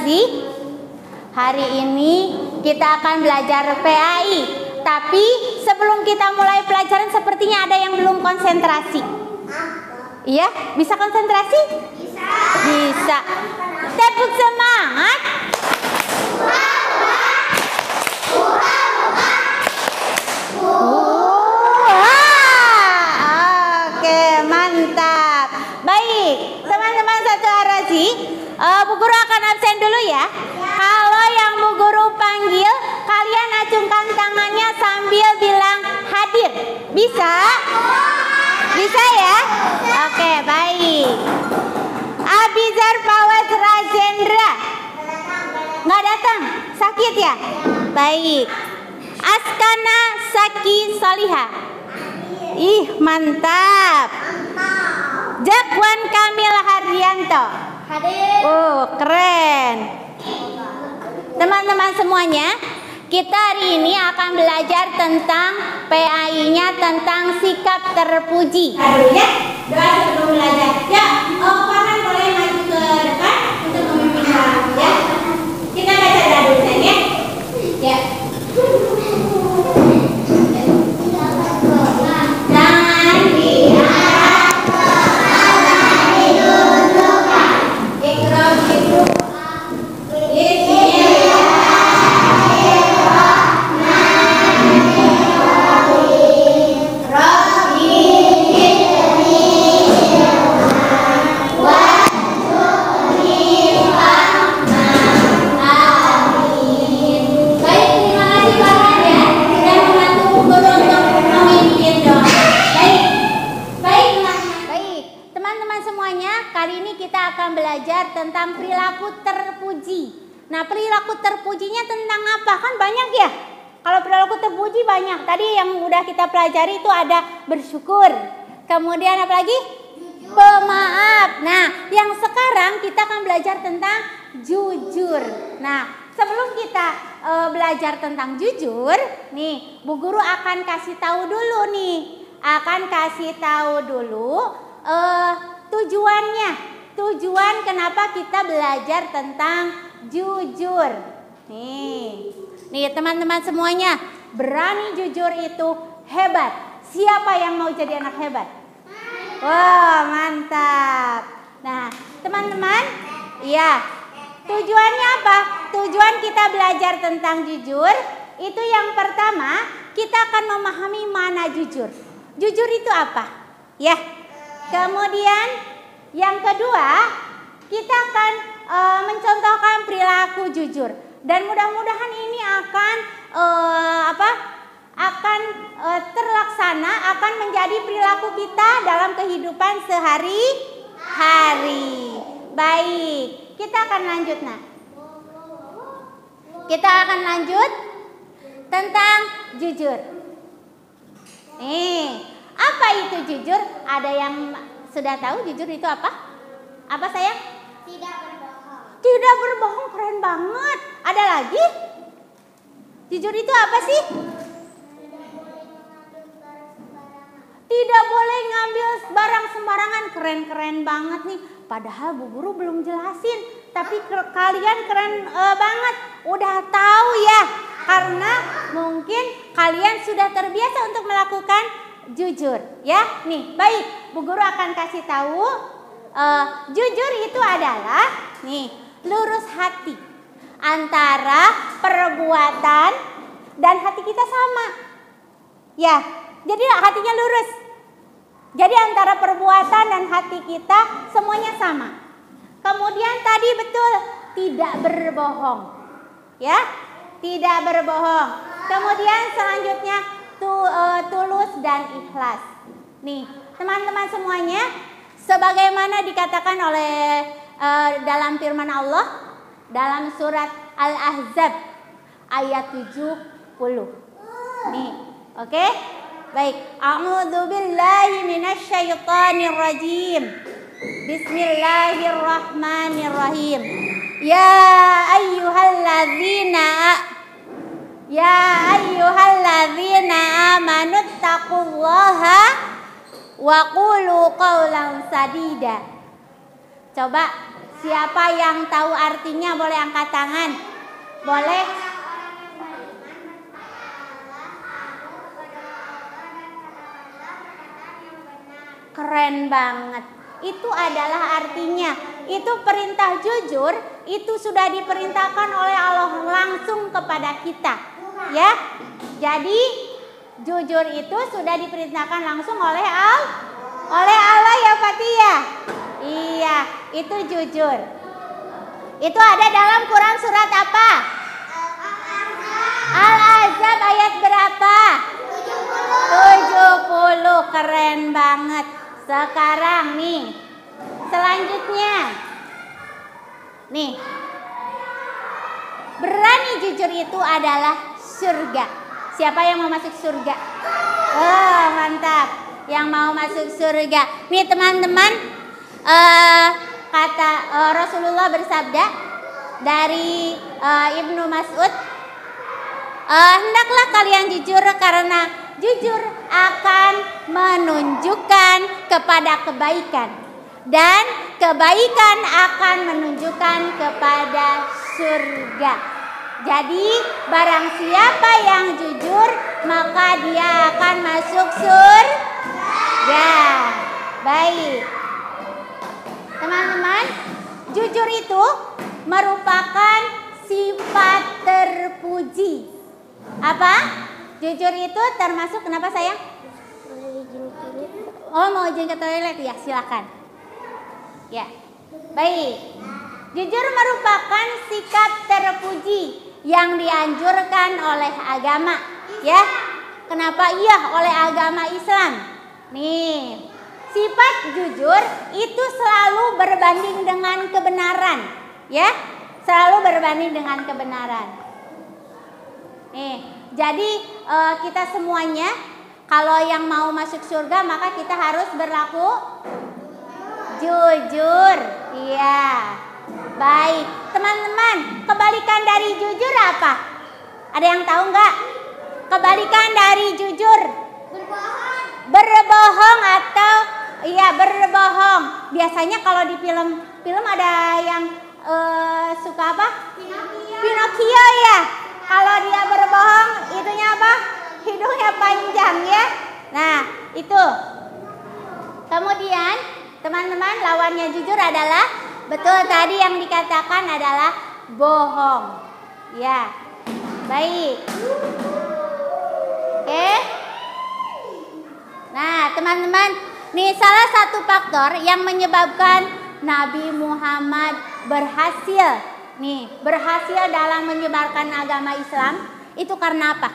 konsentrasi? Hari ini kita akan belajar PAI. Tapi sebelum kita mulai pelajaran sepertinya ada yang belum konsentrasi. Iya, bisa konsentrasi? Bisa. Bisa. Tepuk semangat. Oke, mantap. Baik, teman-teman satu arasi, Bu Guru akan absen dulu ya. Kalau yang Bu Guru panggil, kalian acungkan tangannya sambil bilang hadir. Bisa? Bisa ya? Oke, baik. Abizar Fawaz Rajendra. Nggak datang? Sakit ya? Baik. Askana Saki Soliha. Ih, mantap. Jakwan Kamil Hardianto. Hadir. Keren. Teman-teman semuanya, kita hari ini akan belajar tentang PAI-nya, tentang sikap terpuji. Aduh ya, doa sebelum belajar. Ya, Farhan boleh maju ke depan untuk memimpin doa ya. Kita baca doa dulu ya. Ya. Tentang perilaku terpuji. Nah, perilaku terpujinya tentang apa? Kan banyak ya. Kalau perilaku terpuji banyak. Tadi yang udah kita pelajari itu ada bersyukur. Kemudian apa lagi? Pemaaf. Nah, yang sekarang kita akan belajar tentang jujur. Nah, sebelum kita belajar tentang jujur, nih, Bu Guru akan kasih tahu dulu nih. Tujuannya. Tujuan kenapa kita belajar tentang jujur. Nih teman-teman semuanya, berani jujur itu hebat. Siapa yang mau jadi anak hebat? Wah, mantap. Nah, teman-teman, ya, tujuannya apa? Tujuan kita belajar tentang jujur itu yang pertama, kita akan memahami mana jujur. Jujur itu apa? Ya. Kemudian yang kedua, kita akan mencontohkan perilaku jujur, dan mudah-mudahan ini akan terlaksana, akan menjadi perilaku kita dalam kehidupan sehari-hari. Baik, kita akan lanjut. Nah, kita akan lanjut tentang jujur. Apa itu jujur? Ada yang sudah tahu jujur itu apa? Apa sayang? Tidak berbohong. Tidak berbohong, keren banget. Ada lagi? Jujur itu apa sih? Tidak boleh ngambil barang sembarangan. Keren-keren banget nih. Padahal Bu Guru belum jelasin. Tapi kalian keren banget. Udah tahu ya. Karena mungkin kalian sudah terbiasa untuk melakukan jujur, ya. Nih, baik, Bu Guru akan kasih tahu. Jujur itu adalah lurus hati antara perbuatan dan hati kita sama. Ya, jadi hatinya lurus. Jadi antara perbuatan dan hati kita semuanya sama. Kemudian tadi betul, tidak berbohong. Ya, tidak berbohong. Kemudian selanjutnya tulus dan ikhlas. Nih, teman-teman semuanya, sebagaimana dikatakan oleh dalam firman Allah dalam surat Al-Ahzab ayat 70. Nih, oke? Baik, a'udzubillahi minasyaitonirrajim. Bismillahirrahmanirrahim. Ya ayyuhalladzina amanuttaqullaha wa qulu qawlan sadida. Coba Siapa yang tahu artinya boleh angkat tangan. Boleh. Keren banget. Itu adalah artinya. Itu perintah jujur, itu sudah diperintahkan oleh Allah langsung kepada kita. Ya. Jadi jujur itu sudah diperintahkan langsung oleh Allah ya Fatia. Iya, itu jujur. Itu ada dalam Quran surat apa? Al-Ahzab ayat berapa? 70. Keren banget. Sekarang nih, selanjutnya nih, berani jujur itu adalah surga. Siapa yang mau masuk surga? Oh, mantap. Yang mau masuk surga. Nih teman-teman, kata Rasulullah bersabda dari Ibnu Mas'ud, hendaklah kalian jujur karena jujur akan menunjukkan kepada kebaikan dan kebaikan akan menunjukkan kepada surga. Jadi barang siapa yang jujur maka dia akan masuk surga. Baik. Teman-teman, jujur itu merupakan sifat terpuji. Apa? Jujur itu termasuk kenapa sayang? Oh, mau izin ke toilet ya, silakan. Ya. Baik. Jujur merupakan sikap terpuji yang dianjurkan oleh agama, ya. Kenapa? Iya, oleh agama Islam. Nih, sifat jujur itu selalu berbanding dengan kebenaran, ya. Selalu berbanding dengan kebenaran. Nih, jadi kita semuanya kalau yang mau masuk surga maka kita harus berlaku jujur. Iya. Baik, teman-teman, kebalikan dari jujur apa? Ada yang tahu nggak? Kebalikan dari jujur? Berbohong atau iya berbohong. Biasanya kalau di film ada yang suka apa? Pinocchio ya. Kalau dia berbohong, itunya apa? Hidungnya panjang ya. Nah, itu. Kemudian, teman-teman, lawannya jujur adalah betul tadi yang dikatakan adalah bohong. Ya. Baik. Oke. Nah, teman-teman, nih salah satu faktor yang menyebabkan Nabi Muhammad berhasil dalam menyebarkan agama Islam itu karena apa?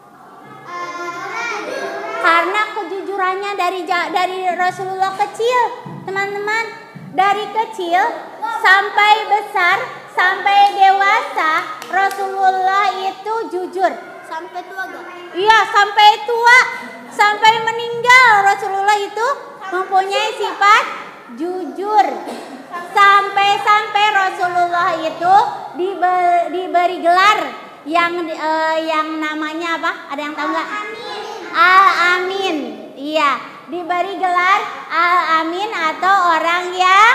Karena kejujurannya dari Rasulullah kecil, teman-teman. Dari kecil sampai besar, sampai dewasa, Rasulullah itu jujur. Sampai tua gak? Iya, sampai tua, sampai meninggal Rasulullah itu mempunyai sifat jujur. Sampai Rasulullah itu diberi gelar yang namanya apa? Ada yang tahu nggak? Al-Amin. Iya, diberi gelar Al-Amin atau orang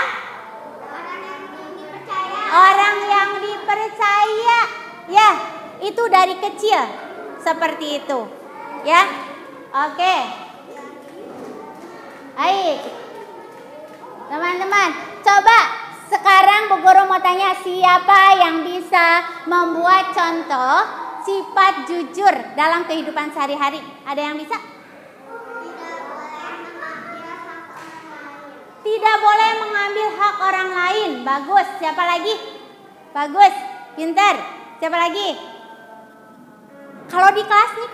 yang dipercaya. Ya, itu dari kecil seperti itu. Ya. Oke. Baik. Teman-teman, coba sekarang Bu Guru mau tanya siapa yang bisa membuat contoh sifat jujur dalam kehidupan sehari-hari? Ada yang bisa? Tidak boleh mengambil hak orang lain. Bagus. Siapa lagi? Bagus. Pintar. Siapa lagi? Kalau di kelas nih,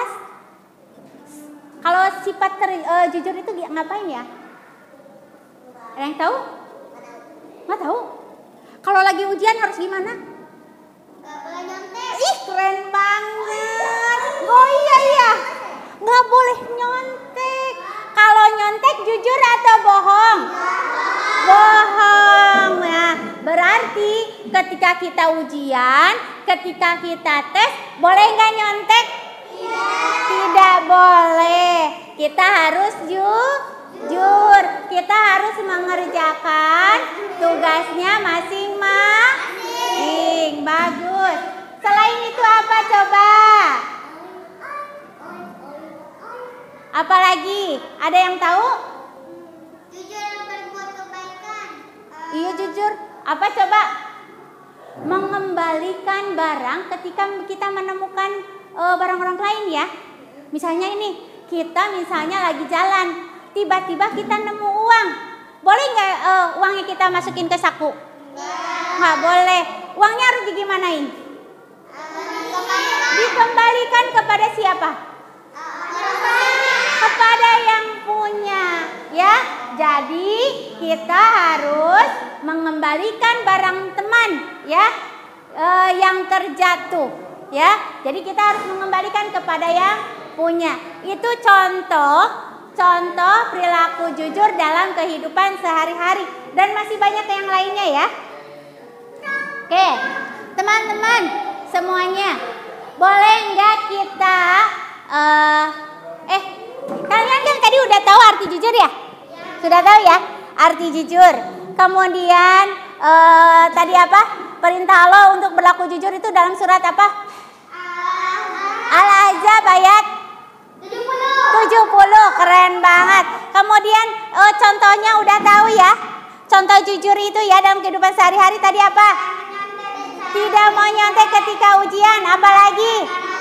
kalau sifat jujur itu ngapain ya? Ada yang tahu? Nggak tahu. Kalau lagi ujian harus gimana? Gak boleh nyontek. Ih, keren banget. Oh iya. Nggak boleh nyontek. Kalau nyontek jujur atau bohong? Bohong. Nah, berarti ketika kita ujian, ketika kita tes, boleh nggak nyontek? Tidak boleh. Kita harus jujur. Kita harus mengerjakan tugasnya masing-masing. Bagus. Selain itu apa coba? Apalagi? Ada yang tahu? Jujur berbuat kebaikan. Iya jujur. Apa coba? Mengembalikan barang ketika kita menemukan barang orang lain ya. Misalnya ini, kita misalnya lagi jalan, tiba-tiba kita nemu uang. Boleh nggak uangnya kita masukin ke saku? Nggak boleh. Uangnya harus digimanain? Dikembalikan kepada siapa? Kepada yang punya, ya. Jadi kita harus mengembalikan barang teman, ya, yang terjatuh, ya. Jadi kita harus mengembalikan kepada yang punya. Itu contoh perilaku jujur dalam kehidupan sehari-hari, dan masih banyak yang lainnya ya. Oke, teman-teman semuanya, boleh nggak kita kalian kan tadi udah tahu arti jujur ya? Sudah tahu ya arti jujur. Kemudian tadi apa? Perintah Allah untuk berlaku jujur itu dalam surat apa? Al-Ahzab ayat 70. Keren banget. Kemudian contohnya udah tahu ya? Contoh jujur itu ya dalam kehidupan sehari-hari tadi apa? Tidak mau nyontek ketika ujian. Apalagi?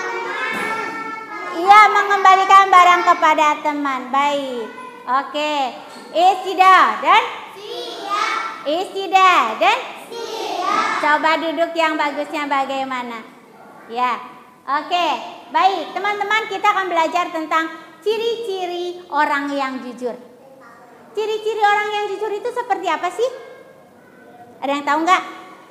Iya, mengembalikan barang kepada teman. Baik. Oke. Istidah dan Istidah dan coba duduk yang bagusnya bagaimana? Ya. Oke. Baik, teman-teman, kita akan belajar tentang ciri-ciri orang yang jujur. Ciri-ciri orang yang jujur itu seperti apa sih? Ada yang tahu nggak?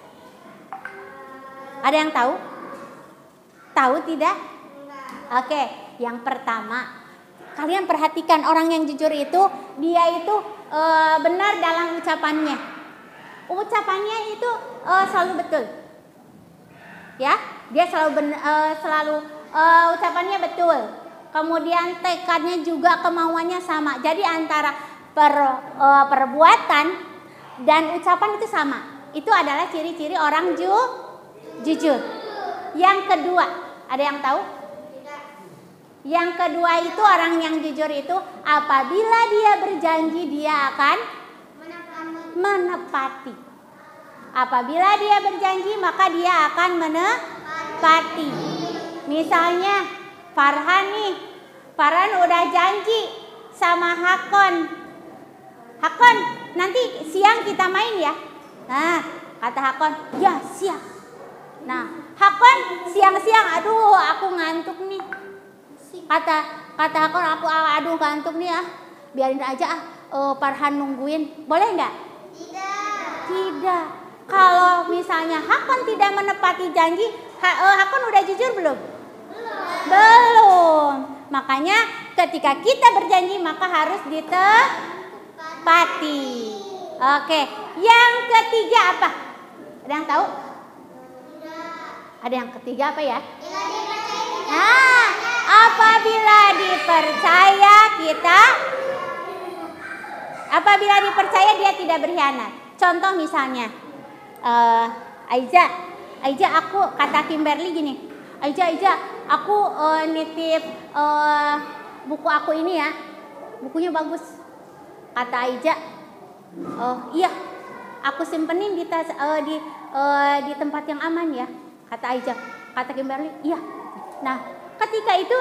Ada yang tahu? Tahu tidak? Oke, yang pertama, kalian perhatikan orang yang jujur itu, dia itu benar dalam ucapannya. Ucapannya itu selalu betul. Ya, dia selalu ucapannya betul. Kemudian tekadnya juga, kemauannya sama. Jadi antara perbuatan dan ucapan itu sama. Itu adalah ciri-ciri orang jujur. Yang kedua, ada yang tahu? Yang kedua itu orang yang jujur itu apabila dia berjanji dia akan menepati. Apabila dia berjanji maka dia akan menepati. Misalnya Farhan nih, Farhan udah janji sama Hakon. Hakon, nanti siang kita main ya. Nah, kata Hakon, ya siap. Nah, Hakon siang-siang, aduh aku ngantuk nih. Kata Hakon, aku aduh ngantuk nih ah. Biarin aja Farhan nungguin. Boleh nggak? Tidak. Kalau misalnya Hakon tidak menepati janji, Hakon udah jujur belum? Belum. Makanya ketika kita berjanji maka harus ditepati. Oke. Yang ketiga apa? Ada yang tahu? Ada yang ketiga apa ya? Nah, apabila dipercaya dia tidak berkhianat. Contoh misalnya, Aiza, aku kata Kimberly gini, Aiza, aku nitip buku aku ini ya, bukunya bagus. Kata Aiza, iya, aku simpenin di tas di tempat yang aman ya. Kata Aiza, kata Kimberly, iya. Nah, ketika itu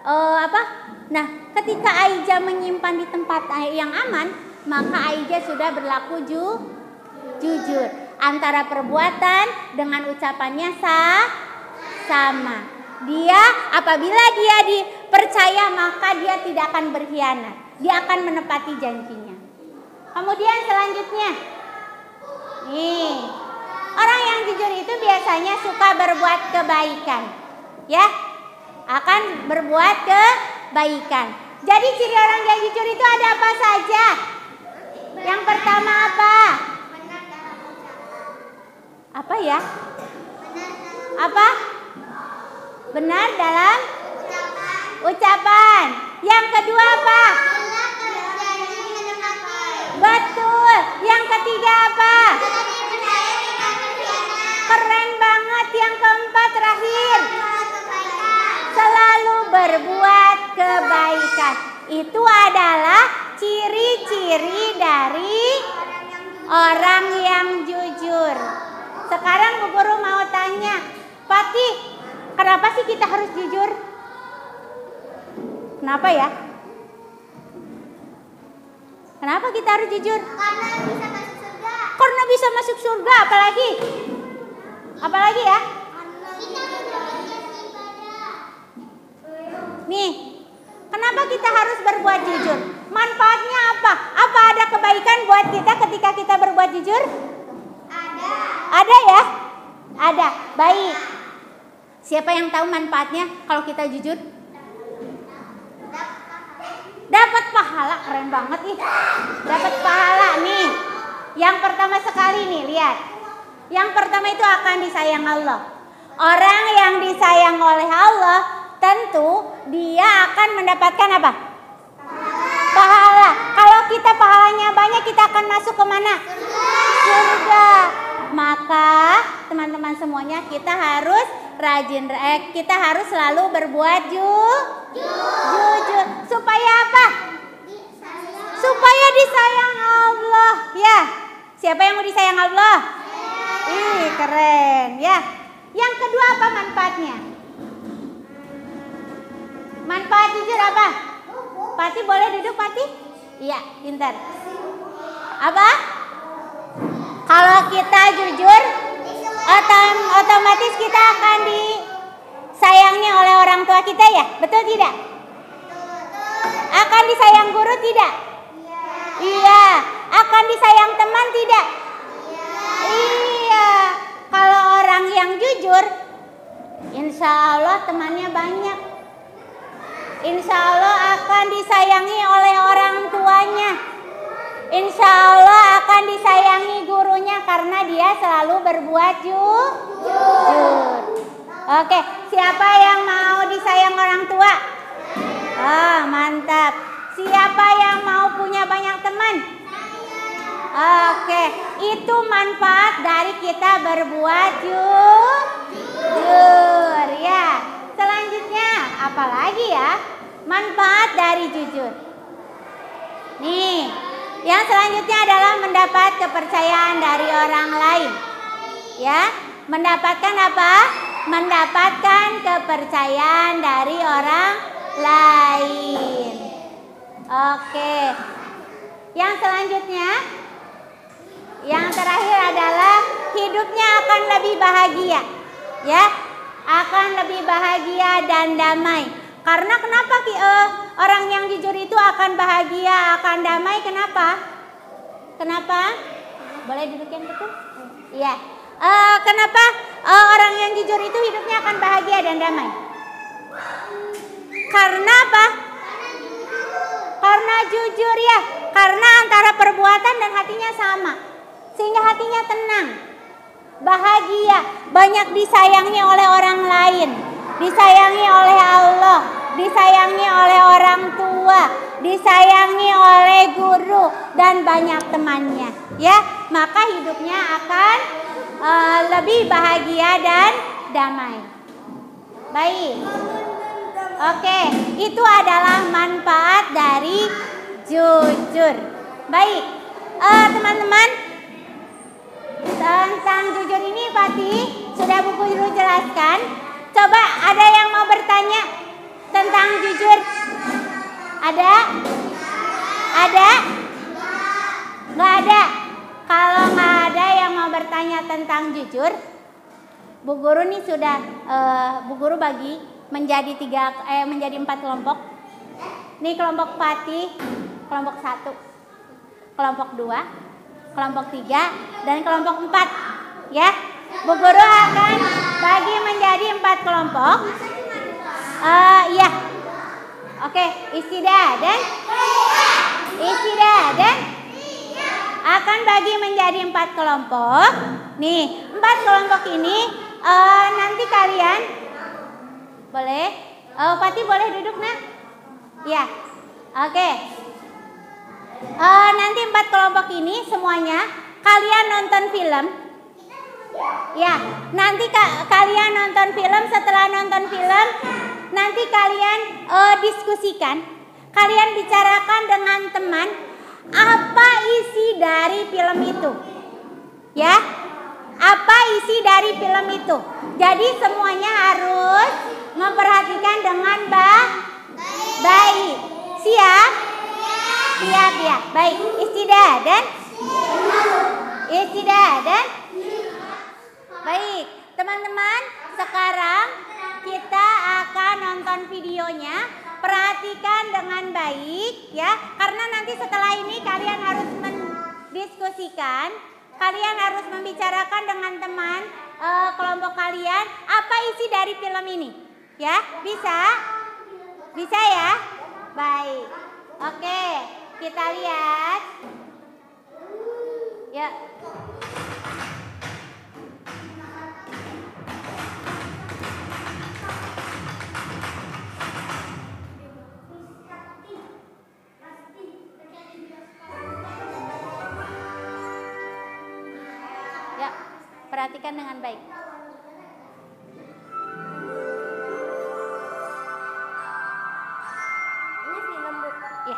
ketika Aiza menyimpan di tempat yang aman, maka Aiza sudah berlaku jujur. Antara perbuatan dengan ucapannya sama. Apabila dia dipercaya maka dia tidak akan berkhianat. Dia akan menepati janjinya. Kemudian selanjutnya, nih, orang yang jujur itu biasanya suka berbuat kebaikan. Ya, akan berbuat kebaikan. Jadi ciri orang yang jujur itu ada apa saja? Yang pertama apa? Apa ya? Apa? Benar dalam ucapan. Yang kedua apa? Betul. Yang ketiga apa? Keren banget. Yang keempat terakhir. Selalu berbuat kebaikan. Itu adalah ciri-ciri dari orang yang jujur. Sekarang Bu Guru mau tanya, Fatih, kenapa sih kita harus jujur? Kenapa ya? Kenapa kita harus jujur? Karena bisa masuk surga. Karena bisa masuk surga, apalagi? Apalagi ya? Kita beribadah. Nih, kenapa kita harus berbuat jujur? Manfaatnya apa? Apa ada kebaikan buat kita ketika kita berbuat jujur? Ada. Ada ya? Ada. Baik. Siapa yang tahu manfaatnya kalau kita jujur? Dapat pahala. Keren banget ih. Dapat pahala nih. Yang pertama sekali nih, lihat. Yang pertama itu akan disayang Allah. Orang yang disayang oleh Allah, tentu dia akan mendapatkan apa? Pahala. Kalau kita pahalanya banyak, kita akan masuk ke mana? Surga. Maka teman-teman semuanya, kita harus rajin, kita harus selalu berbuat jujur. Supaya apa? Supaya disayang Allah. Ya. Siapa yang mau disayang Allah? Ih, keren ya. Yang kedua apa manfaatnya? Manfaat jujur apa? Pati boleh duduk, Pati? Iya, pintar. Apa? Kalau kita jujur, otomatis kita akan disayangi oleh orang tua kita ya? Betul tidak? Akan disayang guru tidak? Iya. Akan disayang teman tidak? Iya. Kalau orang yang jujur, insya Allah temannya banyak. Insya Allah akan disayangi oleh orang tuanya. Insya Allah akan disayangi gurunya karena dia selalu berbuat jujur. Oke, siapa yang mau disayang orang tua? Oh, mantap. Siapa yang mau punya banyak teman? Oke, itu manfaat dari kita berbuat jujur ya. Selanjutnya, apalagi ya? Manfaat dari jujur. Nih, yang selanjutnya adalah mendapat kepercayaan dari orang lain. Ya, mendapatkan apa? Mendapatkan kepercayaan dari orang lain. Oke. Yang selanjutnya, yang terakhir adalah hidupnya akan lebih bahagia. Ya, akan lebih bahagia dan damai. Karena kenapa orang yang jujur itu akan bahagia, akan damai? Kenapa? Kenapa? Boleh duduk yang betul? Iya. Kenapa orang yang jujur itu hidupnya akan bahagia dan damai? Karena apa? Karena jujur ya. Karena antara perbuatan dan hatinya sama. Sehingga hatinya tenang, bahagia, banyak disayangi oleh orang lain, disayangi oleh Allah, disayangi oleh orang tua, disayangi oleh guru dan banyak temannya. Ya, maka hidupnya akan lebih bahagia dan damai. Baik. Oke, itu adalah manfaat dari jujur. Baik, teman-teman, tentang jujur ini Pati sudah Bu Guru jelaskan. Coba ada yang mau bertanya tentang jujur? Ada? Ada? Nggak ada. Kalau nggak ada yang mau bertanya tentang jujur, Bu Guru nih sudah Bu Guru bagi menjadi 4 kelompok. Nih kelompok Pati, kelompok 1, kelompok 2, kelompok 3, dan kelompok 4. Ya, Bu Guru akan bagi menjadi 4 kelompok. Iya. Oke, istidah dan akan bagi menjadi 4 kelompok. Nih, 4 kelompok ini nanti kalian boleh. Pati boleh duduk nak? Ya. Oke. Nanti 4 kelompok ini semuanya kalian nonton film. Ya, nanti kalian nonton film. Setelah nonton film, nanti kalian diskusikan. Kalian bicarakan dengan teman apa isi dari film itu. Ya, apa isi dari film itu. Jadi semuanya harus memperhatikan dengan baik. Siap? Siap ya. Baik, istidah dan baik, teman-teman, sekarang kita akan nonton videonya. Perhatikan dengan baik ya, karena nanti setelah ini kalian harus mendiskusikan, kalian harus membicarakan dengan teman kelompok kalian apa isi dari film ini. Ya, bisa? Bisa ya? Baik. Oke, kita lihat. Ya. Ya, perhatikan dengan baik. Ini film, Bu. Ya.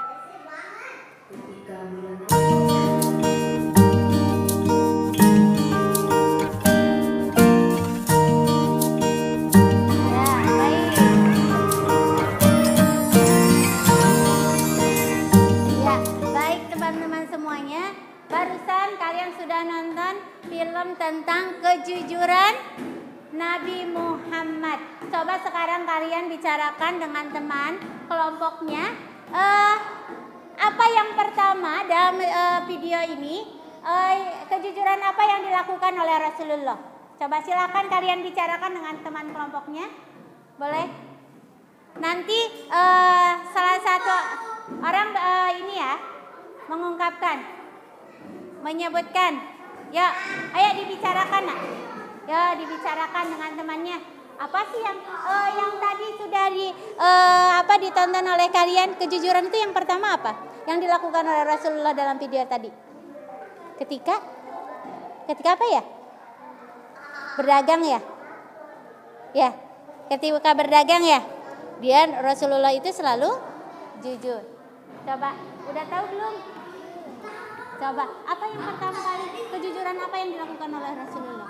Barusan kalian sudah nonton film tentang kejujuran Nabi Muhammad. Coba sekarang kalian bicarakan dengan teman kelompoknya. Apa yang pertama dalam video ini, kejujuran apa yang dilakukan oleh Rasulullah? Coba silakan kalian bicarakan dengan teman kelompoknya. Boleh? Nanti salah satu orang ini ya mengungkapkan, menyebutkan. Ya, ayo dibicarakan nak. Ya, dibicarakan dengan temannya. Apa sih yang tadi sudah ditonton oleh kalian? Kejujuran itu yang pertama apa? Yang dilakukan oleh Rasulullah dalam video tadi. Ketika apa ya? Berdagang ya? Ya, ketika berdagang ya. Dia Rasulullah itu selalu jujur. Coba, udah tahu belum? Coba, apa yang pertama kali, kejujuran apa yang dilakukan oleh Rasulullah?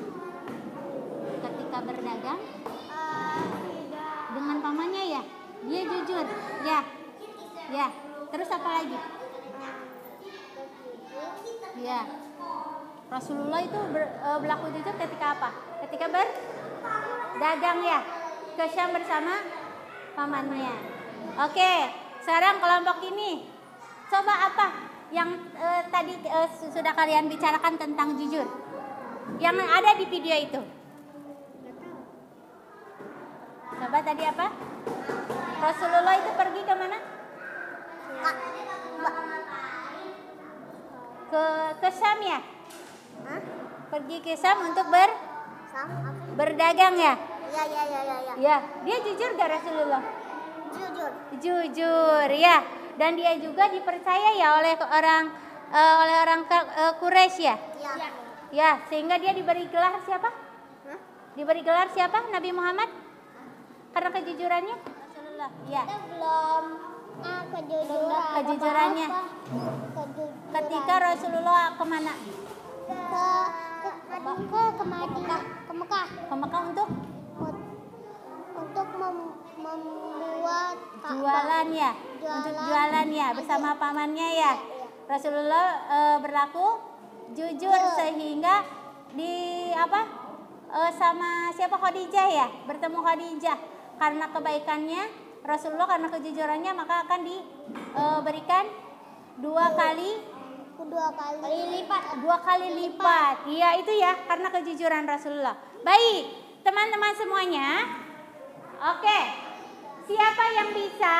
Ketika berdagang dengan pamannya ya, dia jujur. Ya. Terus apa lagi? Ya. Rasulullah itu berlaku jujur ketika apa? Ketika berdagang ya, ke Syam bersama pamannya. Oke, sekarang kelompok ini, coba apa yang tadi sudah kalian bicarakan tentang jujur yang ada di video itu? Coba tadi apa? Rasulullah itu pergi ke mana? Ke Syam ya? Pergi ke Syam untuk berdagang ya? Ya, dia jujur gak Rasulullah? Jujur ya. Dan dia juga dipercaya ya oleh orang Quraisy ya? Ya, sehingga dia diberi gelar siapa? Diberi gelar siapa? Nabi Muhammad? Karena kejujurannya? Rasulullah. Ya. Kejujurannya. Ketika Rasulullah kemana? Ke Mekah. Ke Mekah untuk membuat jualan ya, untuk jualan ya bersama pamannya ya. Rasulullah berlaku jujur sehingga sama siapa, Khadijah ya, bertemu Khadijah. Karena kebaikannya Rasulullah, karena kejujurannya, maka akan diberikan dua kali lipat. Iya itu ya, karena kejujuran Rasulullah. Baik, teman-teman semuanya. Oke, siapa yang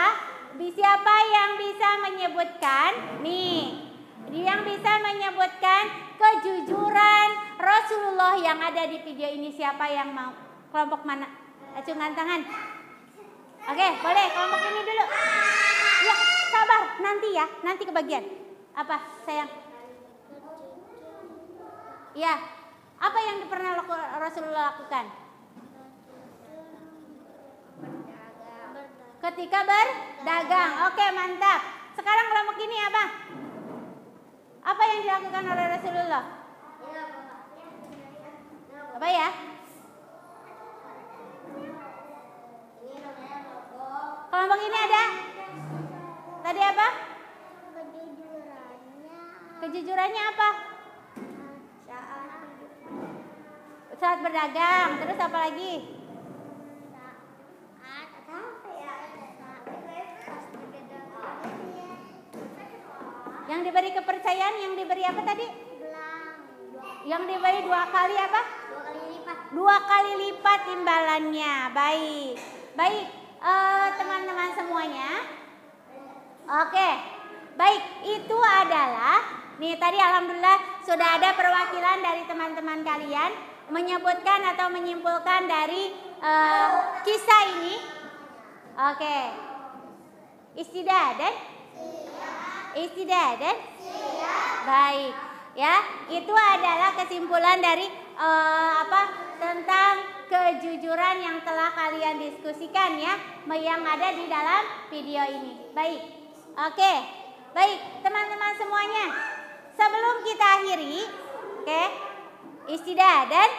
bisa menyebutkan yang bisa menyebutkan kejujuran Rasulullah yang ada di video ini? Siapa yang mau? Kelompok mana? Acungan tangan. Oke, boleh kelompok ini dulu. Ya, sabar, nanti ya, nanti kebagian. Apa sayang? Ya, apa yang pernah Rasulullah lakukan? Ketika berdagang. Oke, mantap. Sekarang kelompok ini apa? Apa yang dilakukan oleh Rasulullah? Apa ya? Kelompok ini ada? Tadi apa? Kejujurannya apa? Saat berdagang. Terus apa lagi? Yang diberi kepercayaan, yang diberi apa tadi? Yang diberi 2 kali apa? 2 kali lipat imbalannya. Baik. Baik, teman-teman semuanya. Oke. Baik, itu adalah nih tadi alhamdulillah sudah ada perwakilan dari teman-teman kalian menyebutkan atau menyimpulkan dari kisah ini. Oke. Istidadan? Istidadan? Baik. Ya, itu adalah kesimpulan dari tentang kejujuran yang telah kalian diskusikan ya, yang ada di dalam video ini. Baik. Oke. Baik, teman-teman semuanya. Sebelum kita akhiri, oke. Istidadan?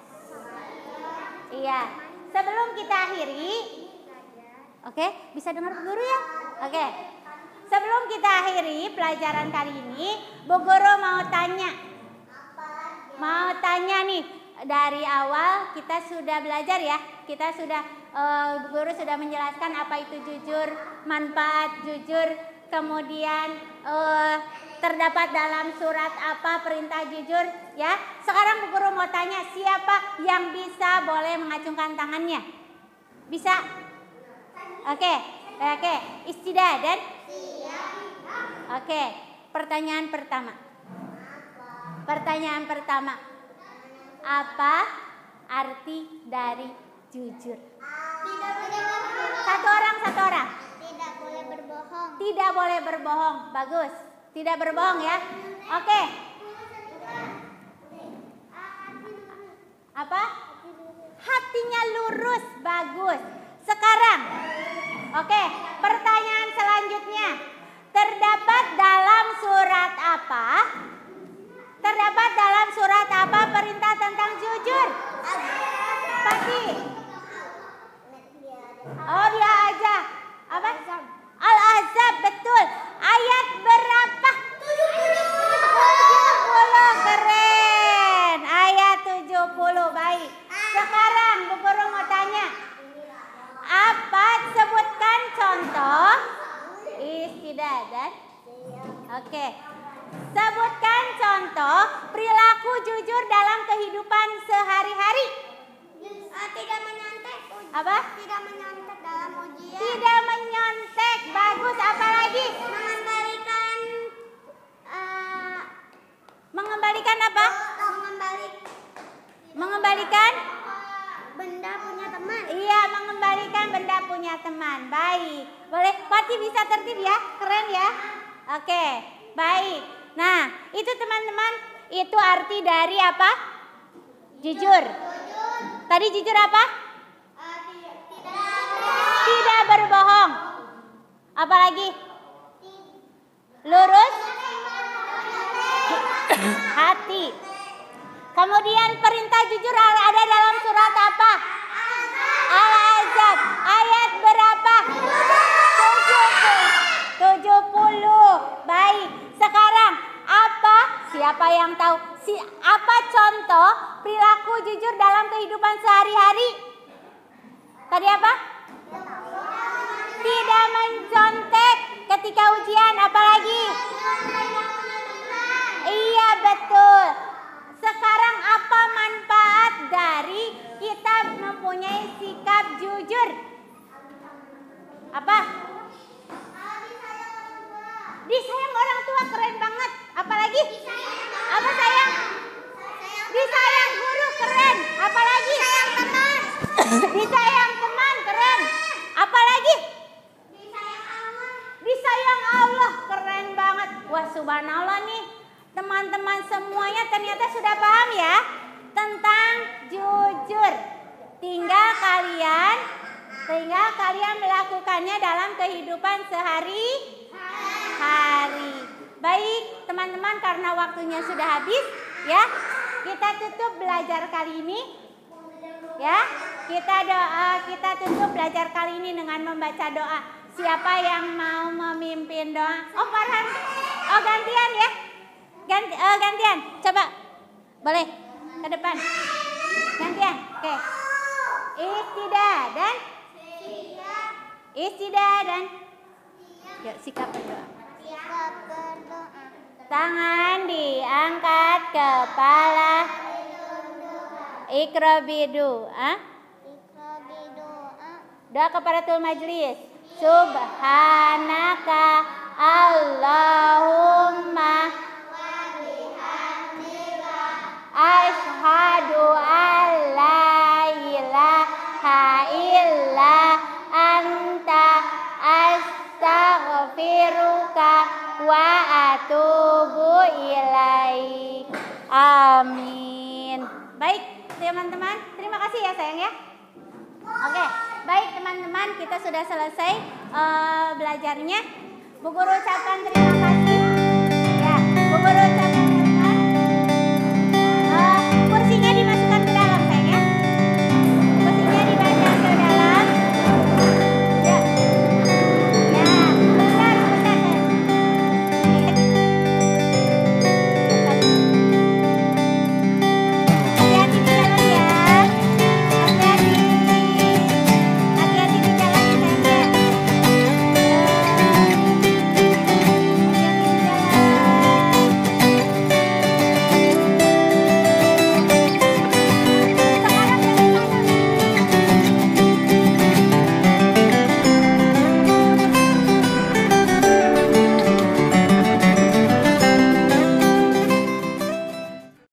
Iya. Sebelum kita akhiri, oke, bisa dengar Bu Guru ya? Oke. Sebelum kita akhiri pelajaran kali ini, Bu Guru mau tanya. Mau tanya nih, dari awal kita sudah belajar ya. Kita sudah, Bu Guru sudah menjelaskan apa itu jujur, manfaat jujur, kemudian terdapat dalam surat apa perintah jujur ya. Sekarang Bu Guru mau tanya, siapa yang bisa boleh mengacungkan tangannya? Bisa? Oke. Istidadan? Oke. Pertanyaan pertama. Apa arti dari jujur? Satu orang. Tidak boleh berbohong. Bagus. Tidak berbohong ya. Oke. Apa? Hatinya lurus. Bagus. Sekarang. Oke. Pertanyaan selanjutnya. Terdapat dalam surat apa? Perintah tentang jujur? Pasti. Oh, dia aja. Apa? Al-Ahzab, betul. Ayat berapa? 70. Keren. Ayat 70. Baik. Sekarang Bu Guru mau tanya. Apa? Sebutkan contoh istidadan. Oke. Sebutkan contoh perilaku jujur dalam kehidupan sehari-hari. Tidak menyontek. Apa? Tidak menyontek dalam ujian. Tidak menyontek. Bagus. Apa lagi? Mengembalikan apa? Mengembalikan benda punya teman. Iya, mengembalikan benda punya teman. Baik. Boleh, pasti bisa tertib ya. Keren ya. Oke, baik. Nah, itu teman-teman, itu arti dari apa? Jujur. Tadi jujur apa? Tidak berbohong. Apalagi? Lurus hati. Kemudian perintah jujur ada dalam surat apa? Al-Ahzab. Ayat berapa? 70. Baik. Sekarang apa? Siapa yang tahu? Apa contoh perilaku jujur dalam kehidupan sehari-hari? Tadi apa? Tidak mencontek ketika ujian. Apalagi? Iya, betul. Sekarang apa manfaat dari kita mempunyai sikap jujur? Apa? Disayang orang tua, keren banget. Apalagi? Apa sayang? Disayang guru, keren. Apalagi? Disayang teman. Disayang teman, keren. Apalagi? Disayang Allah, keren. subhanallah nih. Teman-teman semuanya ternyata sudah paham ya tentang jujur. Tinggal kalian melakukannya dalam kehidupan sehari-hari. Baik, teman-teman, karena waktunya sudah habis ya. Kita tutup belajar kali ini. Ya, kita tutup belajar kali ini dengan membaca doa. Siapa yang mau memimpin doa? Oh, Farhan. Oh, gantian ya. Gantian. Coba. Boleh ke depan. Gantian. Oke. Istidah dan yuk, sikap berdoa. Tangan diangkat, kepala Iqra bidoa. Doa kafaratul majlis. Subhanaka Allahumma asyhadu an la ilaha illa anta astaghfiruka wa atubu ilaik. Amin. Baik teman-teman, terima kasih ya sayang ya. Oke, baik teman-teman, kita sudah selesai belajarnya. Bu Guru ucapkan terima kasih. Ya, Bu Guru